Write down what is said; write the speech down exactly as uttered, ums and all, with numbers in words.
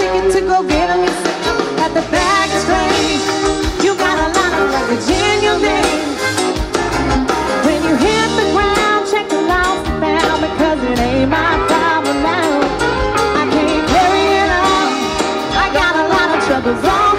ticket to go get them yourself at the baggage claim. You got a lot of luggage in your name. When you hit the ground, check the lost down, because it ain't my problem now. I can't carry it on. I got a lot of troubles on